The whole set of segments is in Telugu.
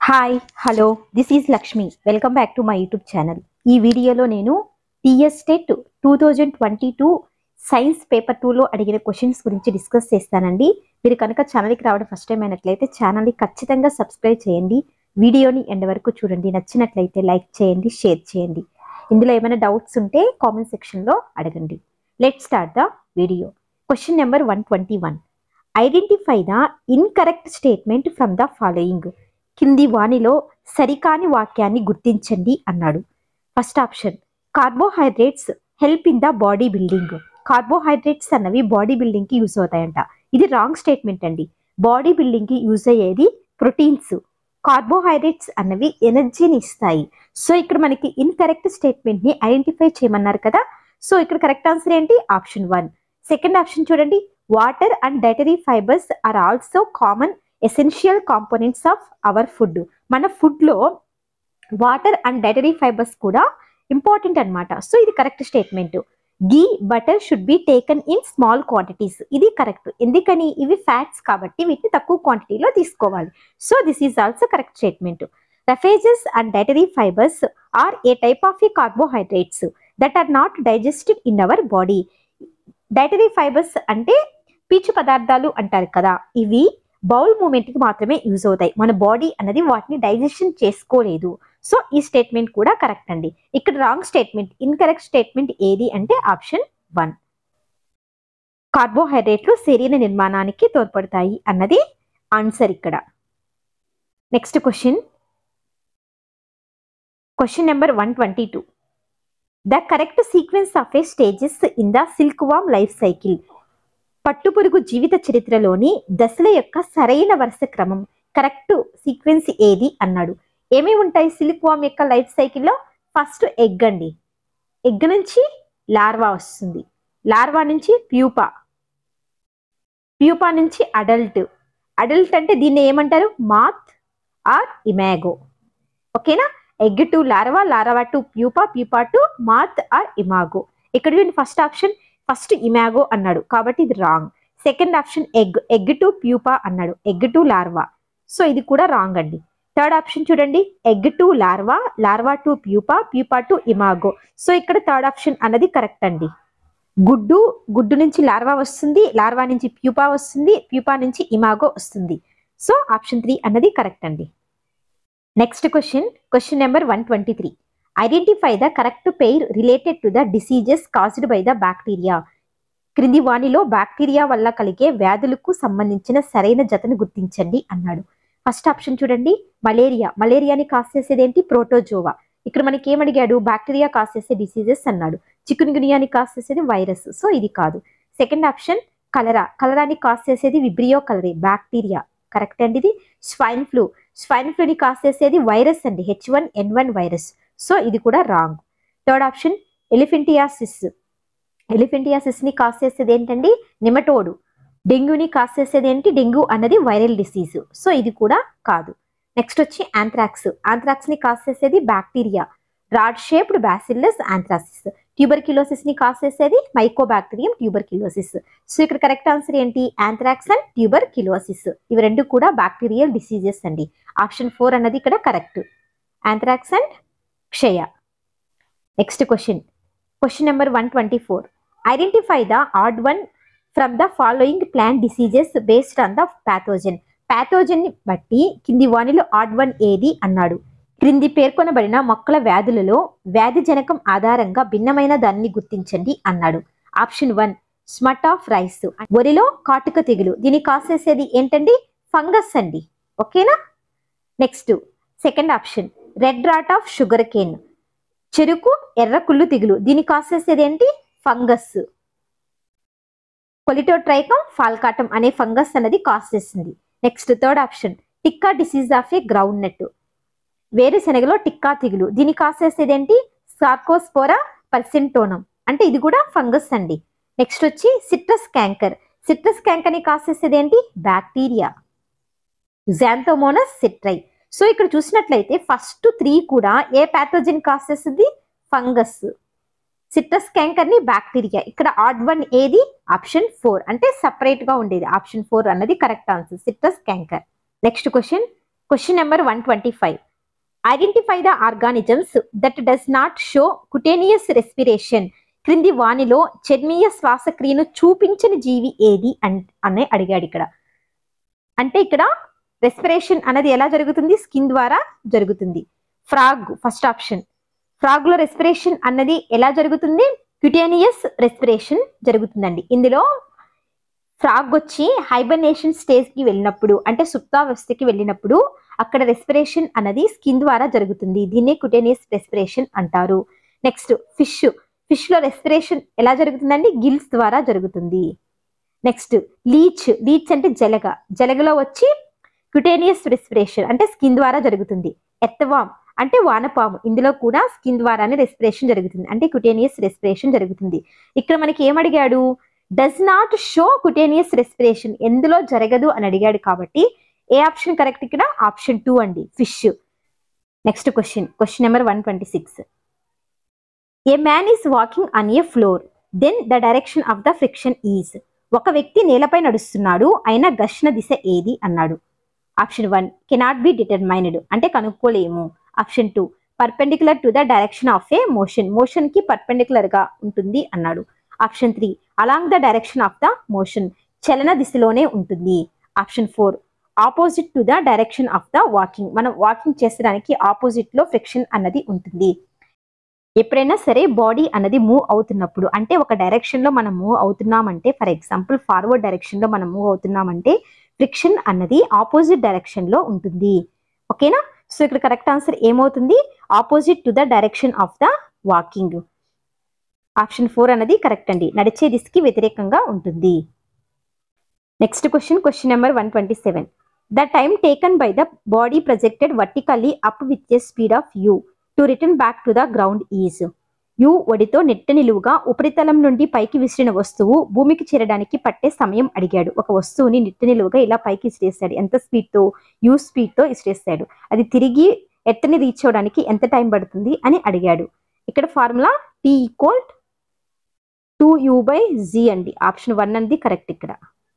Hi hello this is Lakshmi welcome back to my YouTube channel. ఈ వీడియోలో నేను టీఎస్ టెట్ 2022 సైన్స్ పేపర్ 2లో అడిగిన క్వశ్చన్స్ గురించి డిస్కస్ చేస్తానండి. మీరు కనుక ఛానల్కి రావడం ఫస్ట్ టైం అయినట్లయితే ఛానల్ని ఖచ్చితంగా సబ్స్క్రైబ్ చేయండి. వీడియోని ఎండ్ వరకు చూడండి. నచ్చినట్లయితే లైక్ చేయండి, షేర్ చేయండి. ఇందులో ఏమైనా డౌట్స్ ఉంటే కామెంట్ సెక్షన్లో అడగండి. Let start the video. Question number 121. Identify the incorrect statement from the following. కింది వాణిలో సరికాని వాక్యాన్ని గుర్తించండి అన్నాడు. First option, carbohydrates help in the body building. Carbohydrates అన్నవి బాడీ బిల్డింగ్ కి యూజ్ అవుతాయంట. ఇది రాంగ్ స్టేట్మెంట్ అండి. బాడీ బిల్డింగ్ కి యూజ్ అయ్యేది ప్రోటీన్స్. కార్బోహైడ్రేట్స్ అన్నవి ఎనర్జీని ఇస్తాయి. సో ఇక్కడ మనకి ఇన్కరెక్ట్ స్టేట్మెంట్ ని ఐడెంటిఫై చేయమన్నారు కదా. సో ఇక్కడ కరెక్ట్ ఆన్సర్ ఏంటి? ఆప్షన్ 1. సెకండ్ ఆప్షన్ చూడండి, water and dietary fibres are also common essential components of our food. మన ఫుడ్ లో వాటర్ అండ్ డైటరీ ఫైబర్స్ కూడా ఇంపార్టెంట్ అన్నమాట. సో ఇది correct statement. Ghee butter should be taken in small quantities. ఇది కరెక్ట్. ఎందుకని? ఇవి ఫ్యాట్స్ కాబట్టి వీటిని తక్కువ క్వాంటిటీలో తీసుకోవాలి. So this is also correct statement. Roughages and dietary fibres are a type of A carbohydrates that are not digested in our body. Dietary fibres అంటే పీచు పదార్థాలు అంటారు కదా, ఇవి బౌల్ మూమెంట్ కి మాత్రమే యూజ్ అవుతాయి. మన బాడీ అనేది వాటిని డైజెషన్ చేసుకోలేదు. సో ఈ స్టేట్మెంట్ కూడా కరెక్ట్ అండి. ఇక్కడ రాంగ్ స్టేట్మెంట్, ఇన్కరెక్ట్ స్టేట్మెంట్ ఏది అంటే ఆప్షన్ 1. కార్బోహైడ్రేట్లు శరీర నిర్మాణానికి తోడ్పడతాయి అన్నది ఆన్సర్ ఇక్కడ. Next question number 122. The correct sequence of a stages in the silk worm life cycle. పట్టుపురుగు జీవిత చరిత్రలోని దశల యొక్క సరైన వరుస క్రమం, కరెక్ట్ సీక్వెన్స్ ఏది అన్నాడు. ఏమేమి ఉంటాయి సిల్క్ వామ్ యొక్క లైఫ్ సైకిల్లో? ఫస్ట్ ఎగ్ అండి. ఎగ్ నుంచి లార్వా వస్తుంది. లార్వా నుంచి ప్యూపా. ప్యూపా నుంచి అడల్ట్. అడల్ట్ అంటే దీన్ని ఏమంటారు? Moth or imago. ఓకేనా? Egg to larva, larva to pupa, pupa to moth or imago. ఇక్కడ ఫస్ట్ ఆప్షన్ ఫస్ట్ ఇమాగో అన్నాడు కాబట్టి ఇది wrong. Second option egg, egg to pupa అన్నాడు, ఎగ్ టు లార్వా. సో ఇది కూడా రాంగ్ అండి. థర్డ్ ఆప్షన్ చూడండి, egg to larva, larva to pupa, pupa to imago. So ఇక్కడ థర్డ్ ఆప్షన్ అన్నది కరెక్ట్ అండి. గుడ్డు నుంచి లార్వా వస్తుంది, లార్వా నుంచి ప్యూపా వస్తుంది, ప్యూపా నుంచి ఇమాగో వస్తుంది. సో ఆప్షన్ 3 అన్నది కరెక్ట్ అండి. Next question number 123. Identify the correct pair related to the diseases caused by the bacteria. క్రింది వాణిలో బ్యాక్టీరియా వల్ల కలిగే వ్యాధులకు సంబంధించిన సరైన జతను గుర్తించండి అన్నాడు. ఫస్ట్ ఆప్షన్ చూడండి, మలేరియా. మలేరియాని కాజ్ చేసేది ఏంటి? ప్రోటోజోవా. ఇక్కడ మనకి ఏమడిగాడు? బ్యాక్టీరియా కాజ్ చేసే డిసీజెస్ అన్నాడు. చికున్ గునియాని కాజ్ చేసేది వైరస్. సో ఇది కాదు. Second option cholera. కలరాని కాజ్ చేసేది విబ్రియో కలరే, బ్యాక్టీరియా. కరెక్ట్ అండి ఇది. స్వైన్ ఫ్లూని కాజ్ చేసేది వైరస్ అండి, H1N1 వైరస్. సో ఇది కూడా రాంగ్. థర్డ్ ఆప్షన్ ఎలిఫెంటియాసిస్ ని కాజ్ చేసేది ఏంటండి? నిమటోడు. డెంగ్యూని కాజ్ చేసేది ఏంటి? డెంగ్యూ అన్నది వైరల్ డిసీజ్. సో ఇది కూడా కాదు. నెక్స్ట్ వచ్చి ఆంథ్రాక్స్ ని కాజ్ చేసేది bacteria, rod shaped bacillus anthracis. Tuberculosis ని కాజ్ చేసేది మైకోబాక్టీరియం ట్యూబర్క్యులోసిస్. సో ఇక్కడ కరెక్ట్ ఆన్సర్ ఏంటి? Anthrax and tuberculosis. ఇవి రెండు కూడా బ్యాక్టీరియల్ డిసీజెస్ అండి. ఆప్షన్ 4 అన్నది ఇక్కడ కరెక్ట్. ఆంథ్రాక్స్ అండ్ క్షయ. Next question number 124. Identify the odd one from the following plant diseases based on the pathogen. Pathogen ని బట్టి కింది వాణిలో ఆడ్ వన్ ఏది అన్నాడు. క్రింది పేర్కొనబడిన మొక్కల వ్యాధులలో వ్యాధి జనకం ఆధారంగా భిన్నమైన దానిని గుర్తించండి అన్నాడు. Option 1 smut of rice. వరిలో కాటుక తెగులు, దీన్ని కాజ్ చేసేది ఏంటండి? ఫంగస్ అండి. ఓకేనా? Next second option red rot of sugar cane. చెరుకు ఎర్ర కుళ్ళు తెగులు, దీన్ని కాజ్ చేసేది ఏంటి? ఫంగస్. కొలిటోట్రైకం ఫాల్కాటం అనే ఫంగస్ అనేది కాజ్ చేస్తుంది. Next third option tikka disease of a ground nut. వేరుశెనగలో టిక్కా తెగులు, దీన్ని కాజ్ చేసేది ఏంటి? సార్కోస్పోరా పర్సెంటోనం, అంటే ఇది కూడా ఫంగస్ అండి. నెక్స్ట్ వచ్చి సిట్రస్ క్యాంకర్ ని కాజ్ చేసేది ఏంటి? బ్యాక్టీరియా, జాంతోమోనస్ సిట్రై. సో ఇక్కడ చూసినట్లయితే ఫస్ట్ 3 కూడా ఏ ప్యాథోజన్ కాజ్ చేస్తుంది? ఫంగస్. సిట్రస్ క్యాంకర్ ని బ్యాక్టీరియా. ఇక్కడ ఆడ్ వన్ ఏది? ఆప్షన్ 4, అంటే సపరేట్ గా ఉండేది. ఆప్షన్ 4 అన్నది correct answer, citrus canker. Next question question number 125. Identify the organisms that does not show cutaneous respiration. క్రింది వానిలో చర్మీయ శ్వాసక్రియను చూపించని జీవి ఏది అని అడిగాడు ఇక్కడ. అంటే ఇక్కడ రెస్పిరేషన్ అనేది ఎలా జరుగుతుంది? స్కిన్ ద్వారా జరుగుతుంది. Frog first option. ఫ్రాగ్ లో రెస్పిరేషన్ అన్నది ఎలా జరుగుతుంది? క్యూటేనియస్ రెస్పిరేషన్ జరుగుతుందండి. ఇందులో ఫ్రాగ్ వచ్చి హైబర్నేషన్ స్టేజ్ కి వెళ్ళినప్పుడు, అంటే సుప్తావస్థకి వెళ్ళినప్పుడు అక్కడ రెస్పిరేషన్ అనేది స్కిన్ ద్వారా జరుగుతుంది. దీన్నే క్యూటేనియస్ రెస్పిరేషన్ అంటారు. నెక్స్ట్ ఫిష్ లో రెస్పిరేషన్ ఎలా జరుగుతుందండి? గిల్స్ ద్వారా జరుగుతుంది. నెక్స్ట్ లీచ్ అంటే జలగలో వచ్చి క్యూటేనియస్ రెస్పిరేషన్ అంటే స్కిన్ ద్వారా జరుగుతుంది. ఎర్త్వామ్ అంటే వానపాము, ఇందులో కూడా స్కిన్ ద్వారానే రెస్పిరేషన్ జరుగుతుంది, అంటే క్యూటేనియస్ రెస్పిరేషన్ జరుగుతుంది. ఇక్కడ మనకి ఏమడిగాడు? Does not show cutaneous respiration, ఎందులో జరగదు అని అడిగాడు. కాబట్టి ఏ ఆప్షన్ కరెక్ట్ ఇక్కడ? ఆప్షన్ 2 అండి, fish. Next question number 126. A man is walking on a floor, then the direction of the friction is. ఒక వ్యక్తి నేలపై నడుస్తున్నాడు, అయినా ఘర్షణ దిశ ఏది అన్నాడు. ఆప్షన్ 1 కెనాట్ బి డిటర్మైన్డ్, అంటే కనుక్కోలేము. Option 2 perpendicular to the direction of a motion కి పర్పెండిక్యులర్ గా ఉంటుంది అన్నాడు. Option 3 along the direction of the motion, చలన దిశలోనే ఉంటుంది. Option 4 opposite to the direction of the walking, మనం వాకింగ్ చేసేదానికి ఆపోజిట్ లో ఫ్రిక్షన్ అన్నది ఉంటుంది. ఎప్పుడైనా సరే బాడీ అన్నది మూవ్ అవుతున్నప్పుడు, అంటే ఒక డైరెక్షన్ లో మనం మూవ్ అవుతున్నామంటే, ఫర్ ఎగ్జాంపుల్ ఫార్వర్డ్ డైరెక్షన్ లో మనం మూవ్ అవుతున్నామంటే ఫ్రిక్షన్ అన్నది ఆపోజిట్ డైరెక్షన్ లో ఉంటుంది. ఓకేనా? సో ఇక్కడ కరెక్ట్ ఆన్సర్ ఏమవుతుంది? Opposite to the direction of the walking. Option 4 అన్నది కరెక్ట్ అండి, నడిచే దిశకి వ్యతిరేకంగా ఉంటుంది. Next question number 127. The time taken by the body projected vertically up with a speed of u to return back to the ground is. u ఒడితో నెట్ట నిలువుగా ఉపరితలం నుండి పైకి విసిరిన వస్తువు భూమికి చేరడానికి పట్టే సమయం అడిగాడు. ఒక వస్తువుని నెట్ట నిలువుగా ఇలా పైకి విసిరేస్తాడు, ఎంత స్పీడ్ తో? u స్పీడ్ తో విసిరేస్తాడు. అది తిరిగి ఎత్తని రీచ్ అవడానికి ఎంత టైం పడుతుంది అని అడిగాడు. ఇక్కడ ఫార్ములా T = 2u/g అండి. ఆప్షన్ 1 అనేది కరెక్ట్ ఇక్కడ.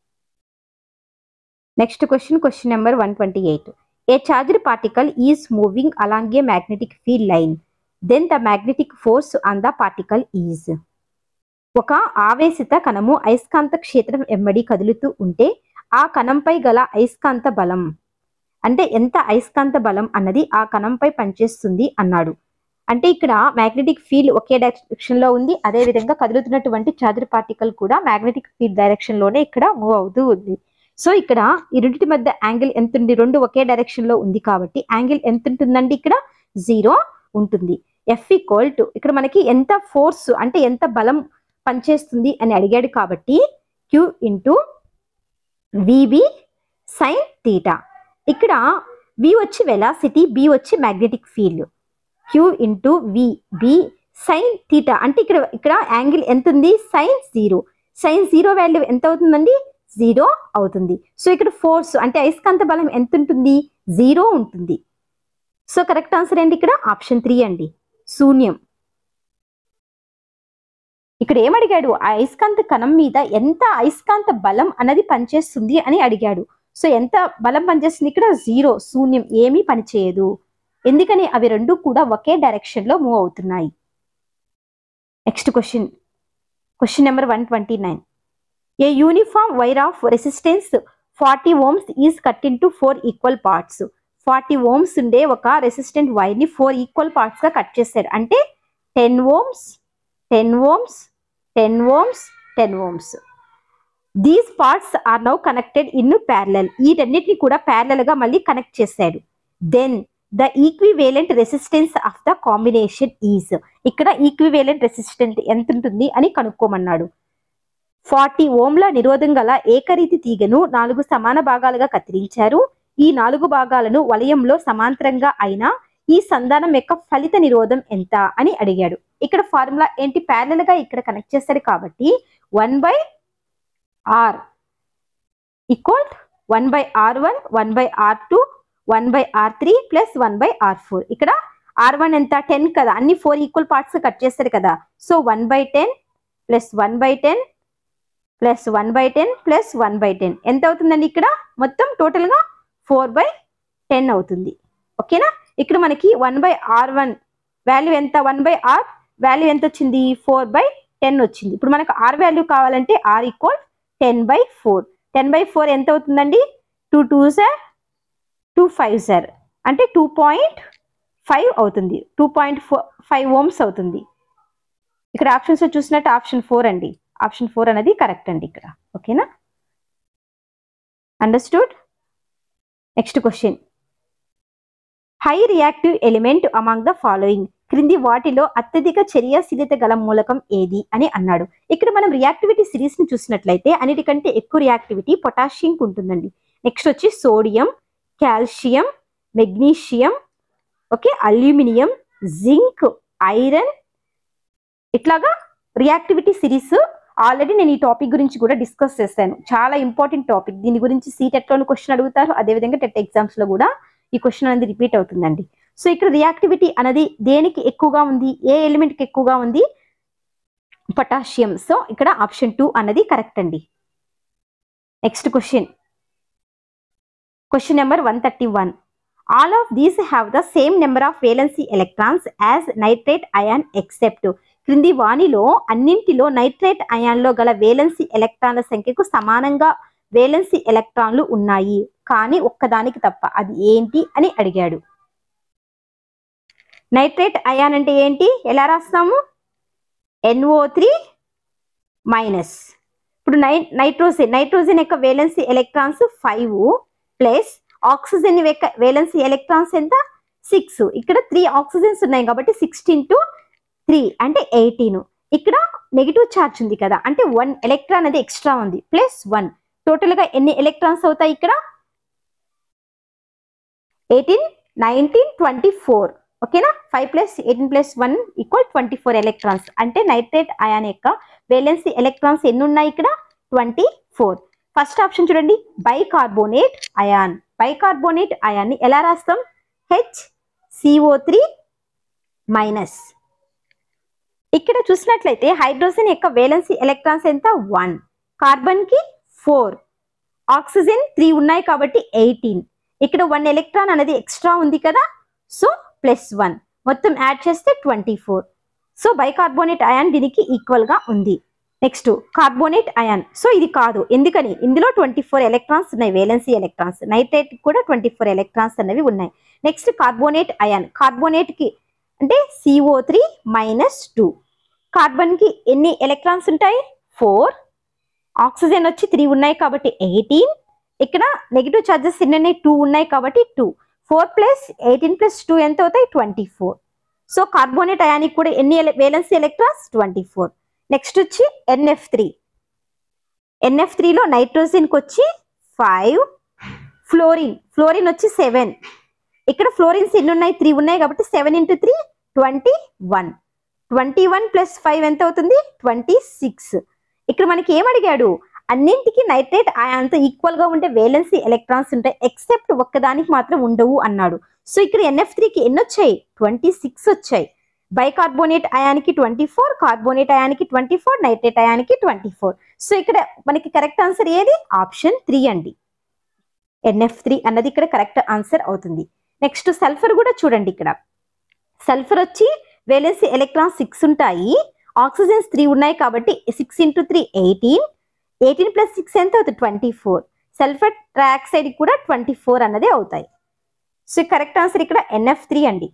Next question number 128. A charged particle is moving along a magnetic field line, then the magnetic force on the particle is. ఒక ఆవేశిత కణము అయస్కాంత క్షేత్రం వెంబడి కదులుతూ ఉంటే ఆ కణంపై గల అయస్కాంత బలం, అంటే ఎంత అయస్కాంత బలం అన్నది ఆ కణంపై పనిచేస్తుంది అన్నాడు. అంటే ఇక్కడ మ్యాగ్నెటిక్ ఫీల్డ్ ఒకే డైరెక్షన్ లో ఉంది, అదే విధంగా కదులుతున్నటువంటి చార్జ్డ్ పార్టికల్ కూడా మ్యాగ్నెటిక్ ఫీల్డ్ డైరెక్షన్ లోనే ఇక్కడ మూవ్ అవుతూ ఉంది. సో ఇక్కడ ఈ రెండింటి మధ్య యాంగిల్ ఎంత ఉంది? రెండు ఒకే డైరెక్షన్ లో ఉంది కాబట్టి యాంగిల్ ఎంత ఉంటుందండి? ఇక్కడ 0 ఉంటుంది. F = ఇక్కడ మనకి ఎంత ఫోర్స్ అంటే ఎంత బలం పనిచేస్తుంది అని అడిగాడు కాబట్టి Q × VB sin θ. ఇక్కడ V వచ్చి వెలాసిటీ, B వచ్చి magnetic field. Q × VB sin θ అంటే ఇక్కడ యాంగిల్ ఎంత ఉంది? sin 0 వాల్యూ ఎంత అవుతుందండి? 0 అవుతుంది. సో ఇక్కడ ఫోర్స్ అంటే అయస్కాంత బలం ఎంత ఉంటుంది? 0 ఉంటుంది. సో కరెక్ట్ ఆన్సర్ ఏంటి ఇక్కడ? ఆప్షన్ 3 అండి, శూన్యం. ఇక్కడ ఏమడిగాడు? ఆ అయస్కాంత కణం మీద ఎంత అయస్కాంత బలం అన్నది పనిచేస్తుంది అని అడిగాడు. సో ఎంత బలం పనిచేస్తుంది? ఇక్కడ 0, శూన్యం, ఏమీ పనిచేయదు. ఎందుకని? అవి రెండు కూడా ఒకే డైరెక్షన్ లో మూవ్ అవుతున్నాయి. Next question number 129. A uniform wire of resistance 40 ohms is cut into 4 equal parts. 40 ohms ఉండే ఒక రెసిస్టెంట్ వైర్ ని 4 ఈక్వల్ పార్ట్స్ గా కట్ చేశాడు. అంటే 10 ohms, 10 ohms, 10 ohms, 10 ohms. These parts are now connected in parallel. వీటన్నిటిని కూడా ప్యారలల్ గా మళ్ళీ కనెక్ట్ చేశాడు. Then the equivalent resistance of the combination is. ఇక్కడ ఈక్వివేలెంట్ రెసిస్టెంట్ ఎంత ఉంటుంది అని కనుక్కోమన్నాడు. 40 ohmల నిరోధం గల ఏకరీతి తీగను 4 సమాన భాగాలుగా కత్తిరించారు. ఈ 4 భాగాలను వలయంలో సమాంతరంగా అయిన ఈ సంధానం యొక్క ఫలిత నిరోధం ఎంత అని అడిగాడు. ఇక్కడ ఫార్ములా ఏంటి? ప్యారలల్ గా ఇక్కడ కనెక్ట్ చేస్తాడు కాబట్టి 1/R = 1/R1, 1/R2, 1/R3 + 1/R4. ఇక్కడ R1 ఎంత? 10 కదా, అన్ని 4 ఈక్వల్ పార్ట్స్ కట్ చేస్తారు కదా. సో 1/10 + 1/10 + 1/10 + 1/10 ఎంత అవుతుందండి? ఇక్కడ మొత్తం టోటల్ గా 4/10 10 అవుతుంది. ఓకేనా? ఇక్కడ మనకి 1/r1 వాల్యూ ఎంత, 1/r వాల్యూ ఎంత వచ్చింది, 4/10 వచ్చింది. ఇప్పుడు మనకు r వాల్యూ కావాలంటే r ఈక్వల్ 10/4. 10/4 ఎంత అవుతుందండి, 2 2s 2 5s అంటే 2.5 అవుతుంది, 2.5 ohms అవుతుంది. ఇక్కడ ఆప్షన్స్ చూసినట్టు ఆప్షన్ 4 అండి, ఆప్షన్ 4 అనేది కరెక్ట్ అండి ఇక్కడ. ఓకేనా? Understood? Next question, high reactive element among the following, క్రింది వాటిలో అత్యధిక చర్యాశీలత గల మూలకం ఏది అని అన్నాడు. ఇక్కడ మనం రియాక్టివిటీ సిరీస్ ని చూసినట్లయితే అన్నిటికంటే ఎక్కువ రియాక్టివిటీ పొటాషియం ఉంటుందండి. నెక్స్ట్ వచ్చి sodium, calcium, magnesium, okay, aluminium, zinc, iron, ఇట్లాగా రియాక్టివిటీ సిరీస్ ఆల్రెడీ నేను ఈ టాపిక్ గురించి కూడా డిస్కస్ చేశాను. చాలా ఇంపార్టెంట్ టాపిక్. దీని గురించి సీటెట్లోని క్వశ్చన్ అడుగుతారు, అదేవిధంగా టెట్ ఎగ్జామ్స్ లో కూడా ఈ క్వశ్చన్ అనేది రిపీట్ అవుతుందండి. సో ఇక్కడ రియాక్టివిటీ అనేది దేనికి ఎక్కువగా ఉంది, ఏ ఎలిమెంట్ కి ఎక్కువగా ఉంది, పొటాషియం. సో ఇక్కడ ఆప్షన్ 2 అన్నది కరెక్ట్ అండి. Next question, question number 131, all of these have the same number of valency electrons as nitrate ion except, క్రింది వానిలో అన్నింటిలో నైట్రేట్ అయాన్లో గల వేలెన్సీ ఎలక్ట్రాన్ల సంఖ్యకు సమానంగా వేలెన్సీ ఎలక్ట్రాన్లు ఉన్నాయి కానీ ఒక్కదానికి తప్ప, అది ఏంటి అని అడిగాడు. నైట్రేట్ అయాన్ అంటే ఏంటి, ఎలా రాస్తాము, NO3 మైనస్. ఇప్పుడు నైట్రోజన్ యొక్క వేలెన్సీ ఎలక్ట్రాన్స్ 5 ప్లస్ ఆక్సిజన్ యొక్క వేలెన్సీ ఎలక్ట్రాన్స్ ఎంత, 6. ఇక్కడ 3 ఆక్సిజన్స్ ఉన్నాయి కాబట్టి 6 × 3 అంటే 18. ఇక్కడ నెగిటివ్ ఛార్జ్ ఉంది కదా, అంటే 1 ఎలక్ట్రాన్ అనేది ఎక్స్ట్రా ఉంది, ప్లస్ 1. టోటల్ గా ఎన్ని ఎలక్ట్రాన్స్ అవుతాయి ఇక్కడ, 18 19 24. ఓకేనా? 5 + 18 + 1 = 24 ఎలక్ట్రాన్స్. అంటే నైట్రేట్ అయాన్ యొక్క వేలెన్సీ ఎలక్ట్రాన్స్ ఎన్ని ఉన్నాయి ఇక్కడ, 24. ఫస్ట్ ఆప్షన్ చూడండి, బైకార్బోనేట్ అయాన్. బైకార్బోనేట్ అయాన్ని ఎలా రాస్తాం, HCO3 మైనస్. ఇక్కడ చూసినట్లయితే హైడ్రోజన్ యొక్క వేలెన్సీ ఎలక్ట్రాన్స్ ఎంత, 1, కార్బన్ కి 4, ఆక్సిజన్ 3 ఉన్నాయి కాబట్టి 18. ఇక్కడ 1 ఎలక్ట్రాన్ అనేది ఎక్స్ట్రా ఉంది కదా, సో +1 మొత్తం యాడ్ చేస్తే 24. సో బైకార్బోనేట్ అయాన్ దీనికి ఈక్వల్ గా ఉంది. Next carbonate ion. సో ఇది కాదు, ఎందుకని, ఇందులో 24 ఎలక్ట్రాన్స్ ఉన్నాయి వేలెన్సీ ఎలక్ట్రాన్స్, నైట్రేట్ కూడా 24 ఎలక్ట్రాన్స్ అనేవి ఉన్నాయి. నెక్స్ట్ కార్బోనేట్ అయాన్, కార్బోనేట్ కి అంటే CO3 - 2. కార్బన్ కి ఎన్ని ఎలక్ట్రాన్స్ ఉంటాయి, 4, ఆక్సిజన్ వచ్చి 3 ఉన్నాయి కాబట్టి 18. ఇక్కడ నెగిటివ్ చార్జెస్ ఎన్ని ఉన్నాయి, 2 ఉన్నాయి కాబట్టి 2. 4 + 18 + 2 ఎంత అవుతాయి, 24. సో కార్బోనేట్ అయానికి కూడా ఎన్ని వేలెన్సీ ఎలక్ట్రాన్స్, 24. నెక్స్ట్ వచ్చి NF3. NF3లో నైట్రోజన్ కి వచ్చి 5, ఫ్లోరిన్ వచ్చి 7. ఇక్కడ ఫ్లోరిన్స్ ఎన్ని ఉన్నాయి, 3 ఉన్నాయి కాబట్టి 7 × 3 21. 21 + 5 ఎంత అవుతుంది, 26. ఇక్కడ మనకి ఏం అడిగాడు, అన్నింటికి నైట్రేట్ అయాన్తో ఈక్వల్ గా ఉండే వేలెన్సీ ఎలక్ట్రాన్స్ ఉంటాయి ఎక్సెప్ట్ ఒక్కదానికి మాత్రం ఉండవు అన్నాడు. సో ఇక్కడ NF3కి ఎన్ని వచ్చాయి, 26 వచ్చాయి. బైకార్బోనేట్ అయానికి 24, కార్బోనేట్ అయానికి 24, నైట్రేట్ అయానికి 24. సో ఇక్కడ మనకి కరెక్ట్ ఆన్సర్ ఏది, ఆప్షన్ 3 అండి. NF3 అన్నది ఇక్కడ కరెక్ట్ ఆన్సర్ అవుతుంది. నెక్స్ట్ సల్ఫర్ కూడా చూడండి, ఇక్కడ సల్ఫర్ వచ్చి వేలెన్సీ ఎలక్ట్రాన్స్ 6 ఉంటాయి, ఆక్సిజన్స్ 3 ఉన్నాయి కాబట్టి 6 × 3 18. 18 + 6 ఎంత అవుతుంది, 24. సల్ఫర్ ట్రైఆక్సైడ్ కూడా 24 అన్నదే అవుతాయి. సో కరెక్ట్ ఆన్సర్ ఇక్కడ NF3 అండి.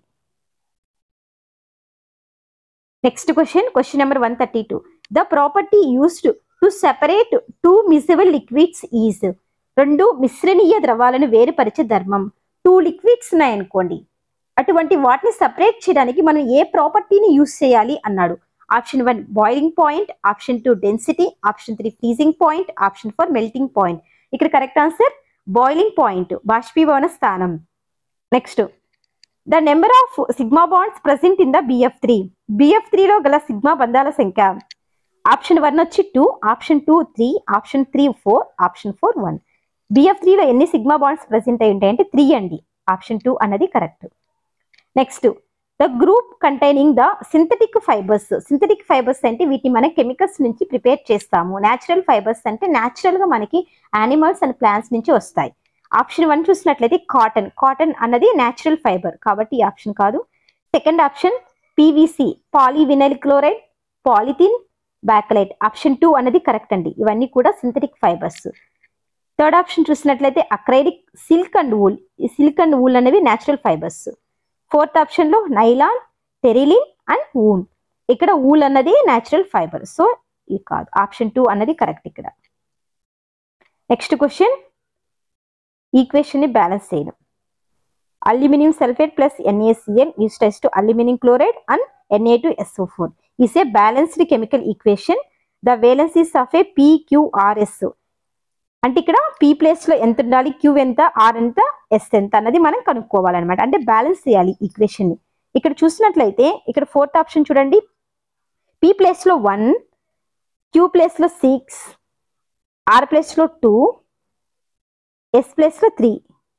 Next question, question number 132, the property used to separate 2 miscible liquids is, 2 మిశ్రణీయ ద్రవాలను వేరుపరిచే ధర్మం. 2 లిక్విడ్స్ ఉన్నాయనుకోండి, అటువంటి వాటిని సపరేట్ చేయడానికి మనం ఏ ప్రాపర్టీని యూజ్ చేయాలి అన్నాడు. Option 1 boiling point, option 2 density, option 3 freezing point, option 4 melting point. ఇక్కడ కరెక్ట్ ఆన్సర్ బాయిలింగ్ పాయింట్, బాష్పీభవన స్థానం. Next, the number of sigma bonds present in the BF3. BF3లో గల సిగ్మా బంధాల సంఖ్య. ఆప్షన్ 1 వచ్చి 2, ఆప్షన్ 2 3, ఆప్షన్ 3 4, ఆప్షన్ 4 1. BF3లో ఎన్ని సిగ్మా బాండ్స్ ప్రెసెంట్ అయి ఉంటాయి అంటే 3 అండి. ఆప్షన్ 2 అన్నది correct. Next, the group containing the synthetic fibres. Synthetic fibres అంటే వీటిని మనం కెమికల్స్ నుంచి ప్రిపేర్ చేస్తాము. న్యాచురల్ ఫైబర్స్ అంటే న్యాచురల్ గా మనకి యానిమల్స్ అండ్ ప్లాంట్స్ నుంచి వస్తాయి. ఆప్షన్ 1 చూసినట్లయితే కాటన్. కాటన్ అన్నది న్యాచురల్ ఫైబర్ కాబట్టి ఈ ఆప్షన్ కాదు. Second option PVC, polyvinyl chloride, polythene, bakelite. Option 2 అన్నది కరెక్ట్ అండి. ఇవన్నీ కూడా సింథటిక్ ఫైబర్స్. థర్డ్ ఆప్షన్ చూసినట్లయితే అక్రైలిక్, సిల్క్ అండ్ వూల్. ఈ సిల్క్ అండ్ వూల్ అనేవి న్యాచురల్ ఫైబర్స్. ఫోర్త్ ఆప్షన్ లో నైలాన్, టెరిలిన్ అండ్ వూల్. ఇక్కడ వూల్ అన్నది న్యాచురల్ ఫైబర్. సో ఇది కాదు, ఆప్షన్ 2 అన్నది కరెక్ట్ ఇక్కడ. నెక్స్ట్ క్వశ్చన్, ఈక్వేషన్ ని బ్యాలెన్స్ చేయడం. Aluminium sulphate plus NaCl is raised to aluminum chloride and Na2SO4 is a balanced chemical equation. The valencies of a PQRS. అంటే ఇక్కడ P ప్లేస్ లో ఎంత ఉండాలి, Q ఎంత, R ఎంత, S ఎంత అన్నది మనం కనుక్కోవాలన్నమాట. అంటే బ్యాలెన్స్ చేయాలి ఈక్వేషన్ ని. ఇక్కడ చూసినట్లయితే ఇక్కడ ఫోర్త్ ఆప్షన్ చూడండి, P ప్లేస్ లో 1, Q ప్లేస్ లో 6, R ప్లేస్ లో 2, S ప్లేస్ లో 3.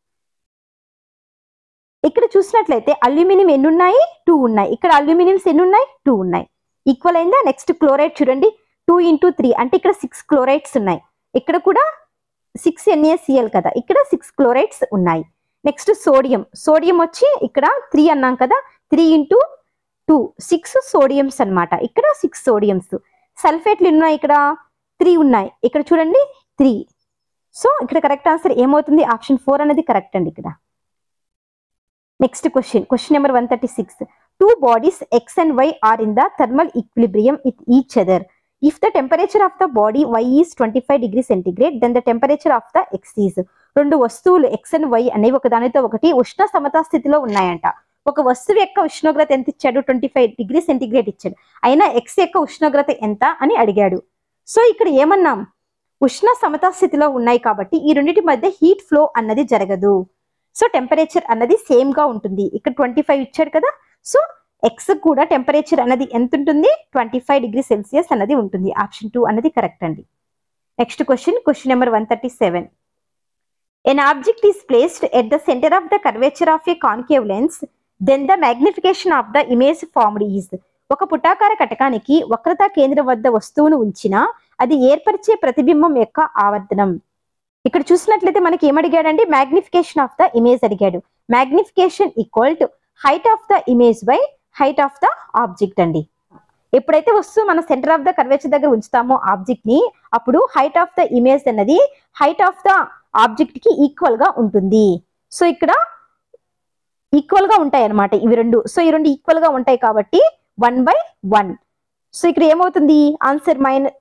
ఇక్కడ చూసినట్లయితే అల్యూమినియం ఎన్ని ఉన్నాయి, 2 ఉన్నాయి. ఇక్కడ అల్యూమినియంస్ ఎన్ని ఉన్నాయి, 2 ఉన్నాయి. ఈక్వల్ అయిందా? నెక్స్ట్ క్లోరైడ్ చూడండి, 2 × 3 అంటే ఇక్కడ 6 క్లోరైడ్స్ ఉన్నాయి. ఇక్కడ కూడా 6 NaCl కదా, ఇక్కడ 6 క్లోరైడ్స్ ఉన్నాయి. Next sodium. సోడియం వచ్చి ఇక్కడ 3 అన్నాం కదా, 3 × 2 6 సోడియంస్ అన్నమాట. ఇక్కడ 6 సోడియంస్. సల్ఫేట్లు ఉన్నాయి, ఇక్కడ 3 ఉన్నాయి. ఇక్కడ చూడండి 3. సో ఇక్కడ కరెక్ట్ ఆన్సర్ ఏమవుతుంది, ఆప్షన్ 4 అనేది కరెక్ట్ అండి ఇక్కడ. Next question number 136. 2 bodies X and Y are in the thermal equilibrium with each other. If the temperature of the body Y is 25 degrees centigrade, then the temperature of the X is. రెండు వస్తువులు X and Y అనేవి ఒకదానితో ఒకటి ఉష్ణ సమతా స్థితిలో ఉన్నాయంట. ఒక వస్తువు యొక్క ఉష్ణోగ్రత ఎంత ఇచ్చాడు, 25 డిగ్రీ సెంటిగ్రేడ్ ఇచ్చాడు. అయినా X యొక్క ఉష్ణోగ్రత ఎంత అని అడిగాడు. సో ఇక్కడ ఏమన్నాం, ఉష్ణ సమతా స్థితిలో ఉన్నాయి కాబట్టి ఈ రెండింటి మధ్య హీట్ ఫ్లో అన్నది జరగదు. సో టెంపరేచర్ అన్నది సేమ్ గా ఉంటుంది. ఇక్కడ 25 ఇచ్చాడు కదా, సో ఎక్స్ కూడా టెంపరేచర్ అన్నది ఎంత ఉంటుంది, 25 డిగ్రీ సెల్సియస్ అన్నది ఉంటుంది. ఆప్షన్ 2 అన్నది కరెక్ట్ అండి. Next question number 137. An object is placed at the center of the curvature of a concave lens, then the magnification of the image formed is. ఒక పుటాకార కటకానికి వక్రతా కేంద్రం వద్ద వస్తువును ఉంచినా అది ఏర్పరిచే ప్రతిబింబం యొక్క ఆవర్ధనం. ఇక్కడ చూసినట్లయితే మనకి ఏమడిగాడండి, మ్యాగ్నిఫికేషన్ ఆఫ్ ద ఇమేజ్ అడిగాడు. Magnification equal to height of the image by height of the object అండి. ఎప్పుడైతే వస్తువు మన సెంటర్ ఆఫ్ ద కర్వేచర్ దగ్గర ఉంచుతామో ఆబ్జెక్ట్ ని, అప్పుడు హైట్ ఆఫ్ ద ఇమేజ్ అన్నది హైట్ ఆఫ్ ద ఆబ్జెక్ట్ కి ఈక్వల్ గా ఉంటుంది. సో ఇక్కడ ఈక్వల్ గా ఉంటాయి అన్నమాట ఇవి రెండు. సో ఈ రెండు ఈక్వల్ గా ఉంటాయి కాబట్టి 1/1. సో ఇక్కడ ఏమవుతుంది, ఆన్సర్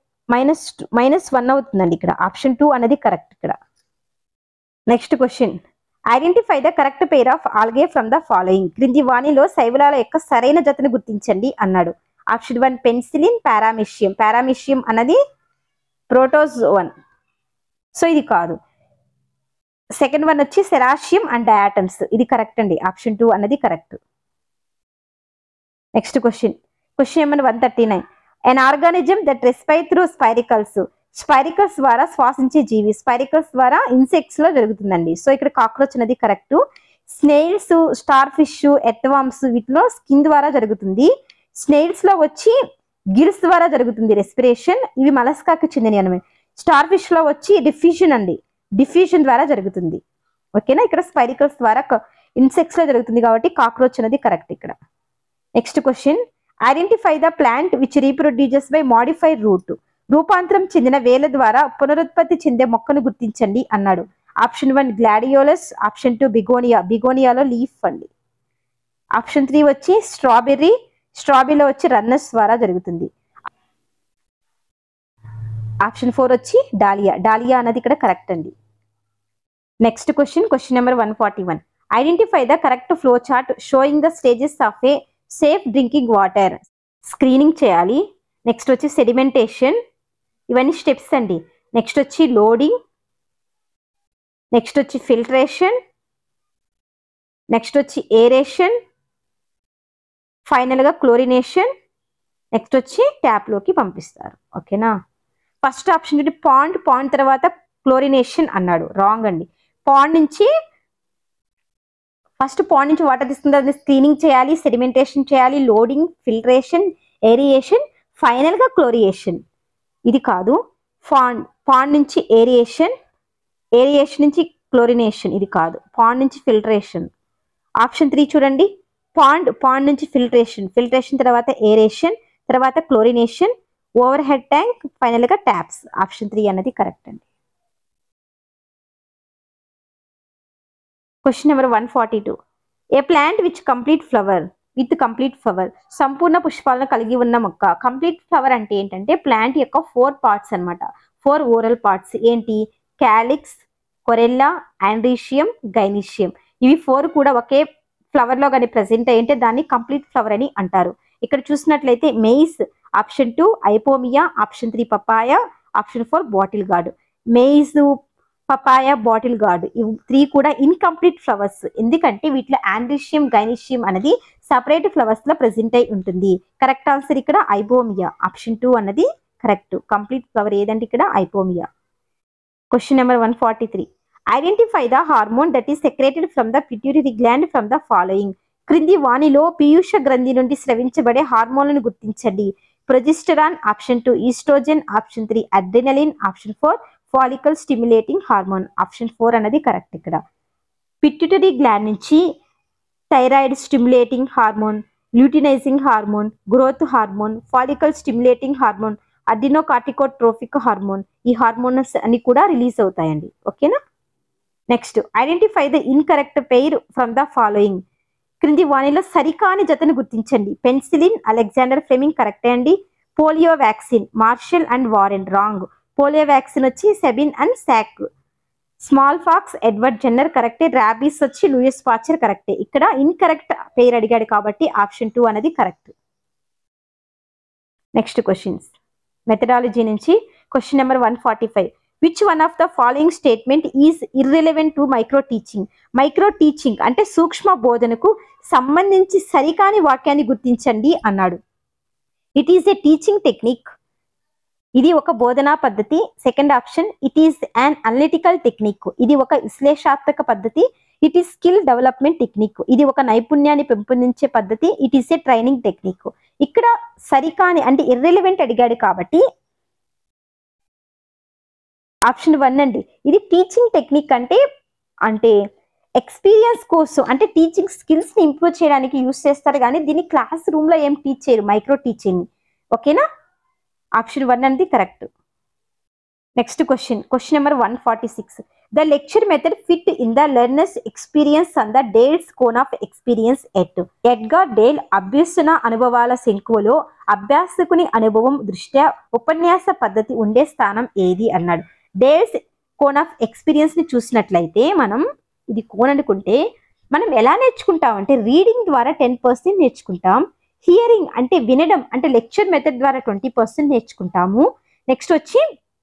-1 అవుతుందండి ఇక్కడ. ఆప్షన్ 2 అనేది కరెక్ట్ ఇక్కడ. Next question, identify the correct pair of algae from the following. క్రింది వాణిలో శైవలాల యొక్క సరైన జతను గుర్తించండి అన్నాడు. Option 1 penicillin, paramecium. పారామిషియం అన్నది ప్రోటోజోవన్. సో ఇది కాదు. సెకండ్ వన్ వచ్చి సెరాషియం అండ్ డయాటమ్స్. ఇది కరెక్ట్ అండి. ఆప్షన్ 2 అన్నది correct. Next question number 139. An organism that respires through spiracles. Spiracles ద్వారా శ్వాసించే జీవి. స్పైరికల్స్ ద్వారా ఇన్సెక్ట్స్ లో జరుగుతుందండి. సో ఇక్కడ కాక్రోచ్ అనేది correct. Snails, starfish, earthworms వీటిలో స్కిన్ ద్వారా జరుగుతుంది. స్నేల్స్ లో వచ్చి గిల్స్ ద్వారా జరుగుతుంది రెస్పిరేషన్. ఇవి మలస్కాకి చెందినవి అనమాట. స్టార్ ఫిష్ లో వచ్చి డిఫ్యూజన్ అండి, డిఫ్యూజన్ ద్వారా జరుగుతుంది. ఓకేనా, ఇక్కడ స్పైరికల్స్ ద్వారా ఇన్సెక్ట్స్ లో జరుగుతుంది కాబట్టి కాక్రోచ్ అనేది కరెక్ట్ ఇక్కడ. Next question, identify the plant which reproduces by modified root. రూపాంతరం చెందిన వేల ద్వారా పునరుత్పత్తి చెందే మొక్కను గుర్తించండి అన్నాడు. Option 1 gladiolus, option 2 begonia. బిగోనియాలో లీఫ్ అండి. ఆప్షన్ 3 వచ్చి స్ట్రాబెర్రీ. స్ట్రాబెర్రీలో వచ్చి రన్నర్స్ ద్వారా జరుగుతుంది. ఆప్షన్ 4 వచ్చి డాలియా. డాలియా అనేది ఇక్కడ కరెక్ట్ అండి. Next question number 141. Identify the correct flow chart showing the stages of a safe drinking water. Screening చేయాలి. నెక్స్ట్ వచ్చి సెడిమెంటేషన్. ఇవన్నీ స్టెప్స్ అండి. నెక్స్ట్ వచ్చి లోడింగ్. నెక్స్ట్ వచ్చి ఫిల్టరేషన్. నెక్స్ట్ వచ్చి ఏరేషన్. ఫైనల్ గా క్లోరినేషన్. నెక్స్ట్ వచ్చి ట్యాప్ లోకి పంపిస్తారు. ఓకేనా, ఫస్ట్ ఆప్షన్ ఏంటి, పాండ్ తర్వాత క్లోరినేషన్ అన్నాడు. రాంగ్ అండి. ఫస్ట్ పాండ్ నుంచి వాటర్ తీసుకున్న దాన్ని స్క్రీనింగ్ చేయాలి, సెడిమెంటేషన్ చేయాలి, లోడింగ్, ఫిల్టరేషన్, ఏరియేషన్, ఫైనల్ గా క్లోరియేషన్. ఇది కాదు. పాండ్ నుంచి ఏరియేషన్, ఏరియేషన్ నుంచి క్లోరినేషన్, ఇది కాదు. పాండ్ నుంచి ఫిల్టరేషన్. ఆప్షన్ 3 చూడండి, పాండ్ నుంచి ఫిల్టరేషన్ తర్వాత ఏరేషన్, తర్వాత chlorination, overhead tank, final గా ట్యాప్స్. ఆప్షన్ 3 అన్నది కరెక్ట్ అండి. Question number 142. A plant which complete flower సంపూర్ణ పుష్పాలను కలిగి ఉన్న మొక్క. కంప్లీట్ ఫ్లవర్ అంటే ఏంటంటే ప్లాంట్ యొక్క 4 పార్ట్స్ అన్నమాట. 4 ఓరల్ పార్ట్స్ ఏంటి? Calyx, corolla, androecium, gynoecium. ఇవి 4 కూడా ఒకే ఫ్లవర్ లో కానీ ప్రెసెంట్ అయ్యింటే దాన్ని కంప్లీట్ ఫ్లవర్ అని అంటారు. ఇక్కడ చూసినట్లయితే maize, option 2 ipomoea, option 3 papaya, option 4 bottle gourd. Maize, papaya, bottle gourd ఇవి 3 కూడా ఇన్కంప్లీట్ ఫ్లవర్స్. ఎందుకంటే వీటిలో ఆండ్రీషియం, గైనీషియం అనేది సపరేట్ ఫ్లవర్స్ లో ప్రెసెంట్ అయి ఉంటుంది. కరెక్ట్ ఆన్సర్ ఇక్కడ ఐపోమియా. ఆప్షన్ 2 అన్నది కరెక్ట్. కంప్లీట్ ఫ్లవర్ ఏదంటే ఇక్కడ ipomoea. Question number 143. Identify the hormone that is secreted from the pituitary gland from the following. క్రింది వాణిలో పీయూష గ్రంథి నుండి స్రవించబడే హార్మోన్లను గుర్తించండి. Progesterone, option 2 oestrogen, option 3 adrenaline, option 4 follicle stimulating hormone. Option 4 అనేది కరెక్ట్. ఇక్కడ పిట్యూటరీ గ్లాండ్ నుంచి thyroid stimulating hormone, luteinising hormone, growth hormone, follicle stimulating hormone, adrenocorticotropic hormone, ఈ హార్మోన్స్ అన్ని కూడా రిలీజ్ అవుతాయండి. ఓకేనా. Next, identify the incorrect pair from the following. క్రింది వాణిలో సరికాని జతను గుర్తించండి. పెన్సిలిన్, అలెగ్జాండర్ ఫ్లెమింగ్ కరెక్టే అండి. Polio vaccine, Marshall and Warren wrong. Polio vaccine వచ్చి Sabin and Salk. Smallpox, Edward Jenner కరెక్టే. ర్యాబీస్ వచ్చి లూయిస్ పాస్చర్ కరెక్టే. ఇక్కడ ఇన్కరెక్ట్ పేరు అడిగాడు కాబట్టి ఆప్షన్ 2 అనేది కరెక్ట్. నెక్స్ట్ క్వశ్చన్స్ మెథడాలజీ నుంచి question number 145. Which one of the following statement is irrelevant to micro teaching. Micro teaching అంటే సూక్ష్మ బోధనకు సంబంధించి సరికాని వాక్యాన్ని గుర్తించండి అన్నాడు. It is a teaching technique, ఇది ఒక బోధనా పద్ధతి. Second option, it is an analytical technique, ఇది ఒక విశ్లేషాత్మక పద్ధతి. It is skill development technique, ఇది ఒక నైపుణ్యాన్ని పెంపొందించే పద్ధతి. It is a training technique. ఇక్కడ సరికాని అంటే ఇర్రెలెవెంట్ అడిగాడు కాబట్టి ఆప్షన్ 1 అండి. ఇది టీచింగ్ టెక్నిక్ అంటే ఎక్స్పీరియన్స్ కోసం, అంటే టీచింగ్ స్కిల్స్ ని ఇంప్రూవ్ చేయడానికి యూస్ చేస్తారు కానీ దీన్ని క్లాస్ రూమ్ లో ఏం టీచ్ చేయరు, మైక్రో టీచింగ్. ఓకేనా. ఆప్షన్ 1 అనేది correct. Next question number 146. The lecture method fit in the learners experience on the Dale's cone of experience at. Edgar Dale అభ్యసన అనుభవాల శంకువలో అభ్యాసకుని అనుభవం దృష్ట్యా ఉపన్యాస పద్ధతి ఉండే స్థానం ఏది అన్నాడు. డేల్స్ కోన్ ఆఫ్ ఎక్స్పీరియన్స్ ని చూసినట్లయితే మనం ఇది కోన్ అనుకుంటే మనం ఎలా నేర్చుకుంటాం అంటే రీడింగ్ ద్వారా 10% నేర్చుకుంటాం. హియరింగ్ అంటే వినడం, అంటే లెక్చర్ మెథడ్ ద్వారా 20% నేర్చుకుంటాము. నెక్స్ట్ వచ్చి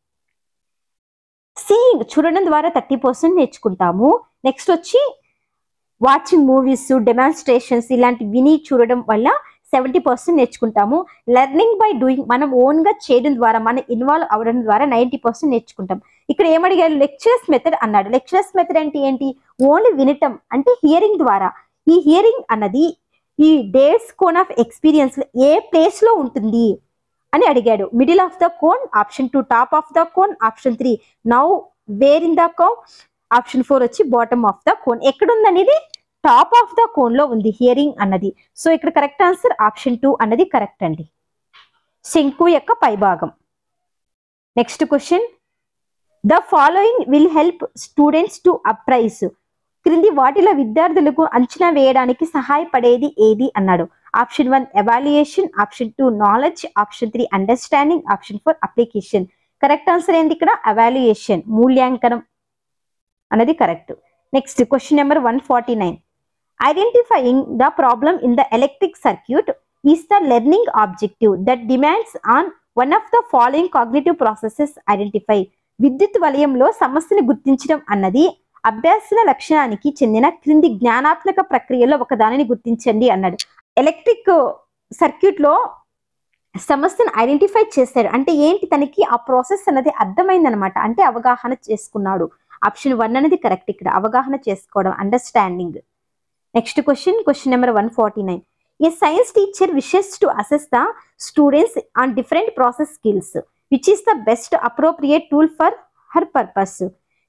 సీయింగ్ చూడడం ద్వారా 30% నేర్చుకుంటాము. నెక్స్ట్ వచ్చి వాచింగ్ మూవీస్, డెమాన్స్ట్రేషన్స్ ఇలాంటి విని చూడడం వల్ల 70% నేర్చుకుంటాము. లెర్నింగ్ బై డూయింగ్ మనం ఓన్ గా చేయడం ద్వారా, మనం ఇన్వాల్వ్ అవ్వడం ద్వారా 90% నేర్చుకుంటాం. ఇక్కడ ఏమడిగారు? లెక్చరర్స్ మెథడ్ అన్నాడు. లెక్చరర్స్ మెథడ్ అంటే ఏంటి? ఓన్లీ వినటం, అంటే హియరింగ్ ద్వారా. ఈ హియరింగ్ అన్నది ఈ డేస్ కోన్ ఆఫ్ ఎక్స్పీరియన్స్ ఏ ప్లేస్ లో ఉంటుంది అని అడిగాడు. Middle of the cone, option 2 top of the cone, option 3 nowhere in the cone, option 4 వచ్చి బాటమ్ ఆఫ్ ద కోన్. ఎక్కడుంది అనేది టాప్ ఆఫ్ ద కోన్ లో ఉంది హియరింగ్ అన్నది. సో ఇక్కడ కరెక్ట్ ఆన్సర్ ఆప్షన్ 2 అన్నది కరెక్ట్ అండి. శంకు యొక్క పైభాగం. Next question, the following will help students to appraise. క్రింది వాటిలో విద్యార్థులకు అంచనా వేయడానికి సహాయపడేది ఏది అన్నాడు. Option 1 evaluation, option 2 knowledge, option 3 understanding, option 4 application. Correct answer ఏంటి ఇక్కడ? ఎవాల్యుయేషన్, మూల్యాంకనం అనేది correct. Next question number 149. Identifying the problem in the electric circuit is the learning objective that demands on one of the following cognitive processes identify. విద్యుత్ వలయంలో సమస్యను గుర్తించడం అన్నది అభ్యాసన లక్షణానికి చెందిన క్రింది జ్ఞానాత్మక ప్రక్రియలో ఒక దానిని గుర్తించండి అన్నాడు. ఎలక్ట్రిక్ సర్క్యూట్ లో సమస్యను ఐడెంటిఫై చేశాడు అంటే ఏంటి? తనకి ఆ ప్రాసెస్ అనేది అర్థమైందనమాట, అంటే అవగాహన చేసుకున్నాడు. ఆప్షన్ 1 అనేది కరెక్ట్. ఇక్కడ అవగాహన చేసుకోవడం, understanding. Next question number 149. A science teacher wishes to assess the students on different process skills which is the best appropriate tool for her purpose.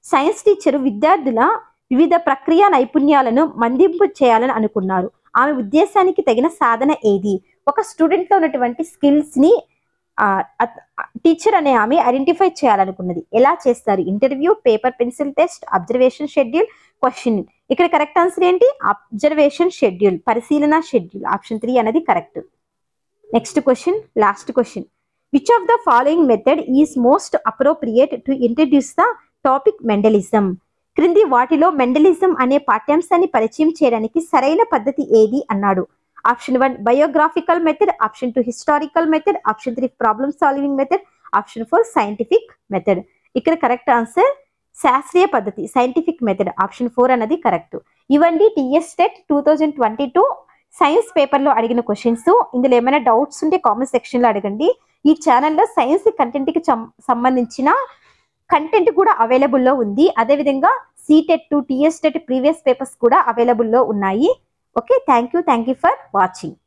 Science teacher విద్యార్థుల వివిధ ప్రక్రియ నైపుణ్యాలను మందింపు చేయాలని అనుకున్నారు. ఆమె ఉద్దేశానికి తగిన సాధన ఏది? ఒక స్టూడెంట్ లో ఉన్నటువంటి స్కిల్స్ ని టీచర్ అనే ఆమె ఐడెంటిఫై చేయాలనుకున్నది. ఎలా చేస్తారు? Interview, paper pencil test, observation schedule, question. ఇక్కడ కరెక్ట్ ఆన్సర్ ఏంటి? అబ్జర్వేషన్ షెడ్యూల్, పరిశీలన షెడ్యూల్. ఆప్షన్ 3 అనేది correct. Next question, last question. Which of the following method is most appropriate to introduce the topic Mendelism? క్రింది వాటిలో మెండలిజం అనే పాఠ్యాంశాన్ని పరిచయం చేయడానికి సరైన పద్ధతి ఏది అన్నాడు. Option 1 biographical method, option 2 historical method, option 3 problem solving method, option 4 scientific method. ఇక్కడ కరెక్ట్ ఆన్సర్ శాస్త్రీయ పద్ధతి, సైంటిఫిక్ మెథడ్. ఆప్షన్ 4 అనేది కరెక్ట్. ఇవండి టీఎస్ టెట్ 2022 సైన్స్ పేపర్లో అడిగిన క్వశ్చన్స్. ఇందులో ఏమైనా డౌట్స్ ఉంటే కామెంట్ సెక్షన్లో అడగండి. ఈ ఛానల్లో సైన్స్ కంటెంట్కి సంబంధించిన కంటెంట్ కూడా అవైలబుల్లో ఉంది. అదేవిధంగా CTET 2 TS TET previous papers కూడా అవైలబుల్లో ఉన్నాయి. Okay, thank you for watching.